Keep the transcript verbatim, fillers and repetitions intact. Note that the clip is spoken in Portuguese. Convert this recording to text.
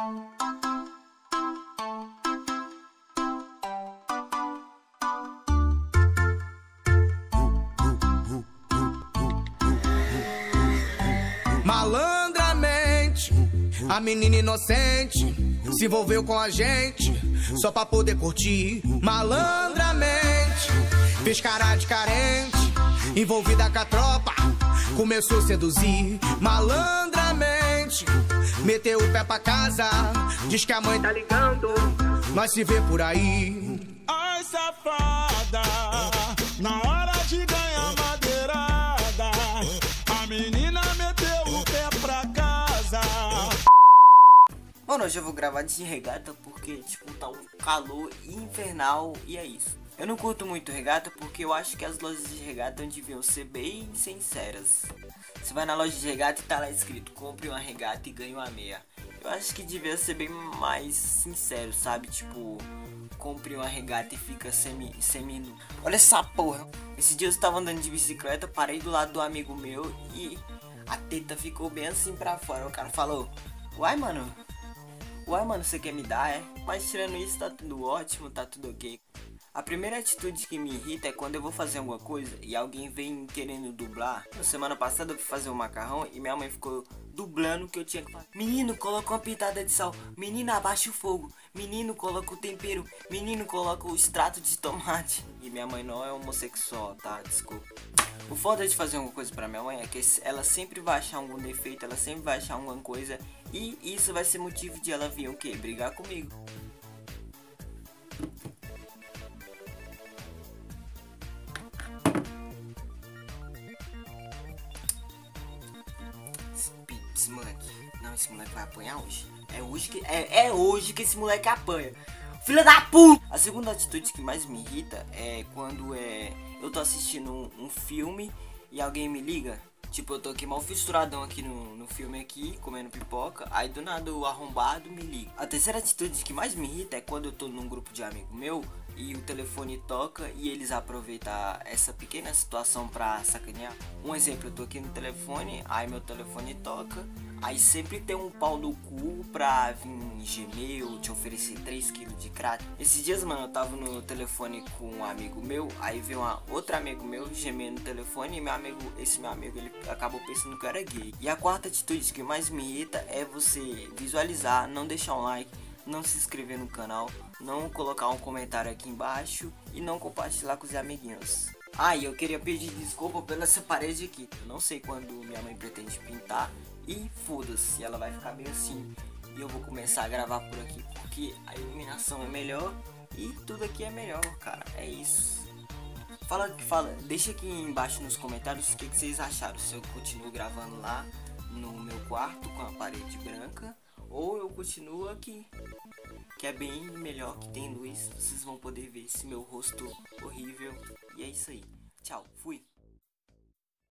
Malandramente, a menina inocente se envolveu com a gente só pra poder curtir. Malandramente, fez cara de carente, envolvida com a tropa, começou a seduzir. Malandramente, meteu o pé pra casa, diz que a mãe tá ligando, nós se vê por aí. Ai, safada, na hora de ganhar madeirada, a menina meteu o pé pra casa. Mano, hoje eu vou gravar de regata porque, tipo, tá um calor infernal e é isso. Eu não curto muito regata porque eu acho que as lojas de regata deviam ser bem sinceras. Você vai na loja de regata e tá lá escrito, compre uma regata e ganhe uma meia. Eu acho que devia ser bem mais sincero, sabe? Tipo, compre uma regata e fica semi, semi Olha essa porra. Esse dia eu estava andando de bicicleta, parei do lado do amigo meu e a teta ficou bem assim pra fora. O cara falou, uai mano, uai mano, você quer me dar, é? Mas tirando isso tá tudo ótimo, tá tudo ok. A primeira atitude que me irrita é quando eu vou fazer alguma coisa e alguém vem querendo dublar. Na semana passada eu fui fazer um macarrão e minha mãe ficou dublando o que eu tinha que fazer. Menino, coloca uma pitada de sal. Menino, abaixa o fogo. Menino, coloca o tempero. Menino, coloca o extrato de tomate. E minha mãe não é homossexual, tá? Desculpa. O foda de fazer alguma coisa pra minha mãe é que ela sempre vai achar algum defeito, ela sempre vai achar alguma coisa. E isso vai ser motivo de ela vir o quê? Brigar comigo. Esse moleque, não, esse moleque vai apanhar hoje. É hoje que, é, é hoje que esse moleque apanha. Filha da puta! A segunda atitude que mais me irrita é quando é, eu tô assistindo um, um filme e alguém me liga. Tipo, eu tô aqui mal fisturadão aqui no, no filme aqui, comendo pipoca. Aí do nada o arrombado me liga. A terceira atitude que mais me irrita é quando eu tô num grupo de amigo meu e o telefone toca e eles aproveitam essa pequena situação pra sacanear. Um exemplo, eu tô aqui no telefone, aí meu telefone toca, aí sempre tem um pau no cu pra vir gemer ou te oferecer três quilos de crack. Esses dias, mano, eu tava no telefone com um amigo meu, aí veio uma outro amigo meu gemendo no telefone e meu amigo, esse meu amigo, ele acabou pensando que eu era gay. E a quarta atitude que mais me irrita é você visualizar, não deixar um like, não se inscrever no canal, não colocar um comentário aqui embaixo e não compartilhar com os amiguinhos. Ah, e eu queria pedir desculpa pela essa parede aqui. Eu não sei quando minha mãe pretende pintar e foda-se, ela vai ficar bem assim. E eu vou começar a gravar por aqui porque a iluminação é melhor e tudo aqui é melhor, cara. É isso. Fala, fala, deixa aqui embaixo nos comentários o que, que vocês acharam. Se eu continuo gravando lá no meu quarto com a parede branca ou eu continuo aqui, que é bem melhor, que tem luz. Vocês vão poder ver esse meu rosto horrível. E é isso aí. Tchau, fui.